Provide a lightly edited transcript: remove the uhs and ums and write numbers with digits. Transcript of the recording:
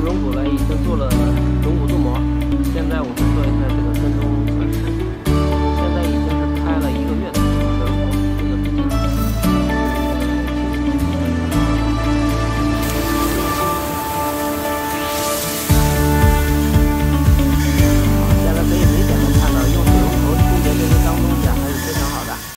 轮毂呢已经做了轮毂镀膜，现在我们做一下这个跟踪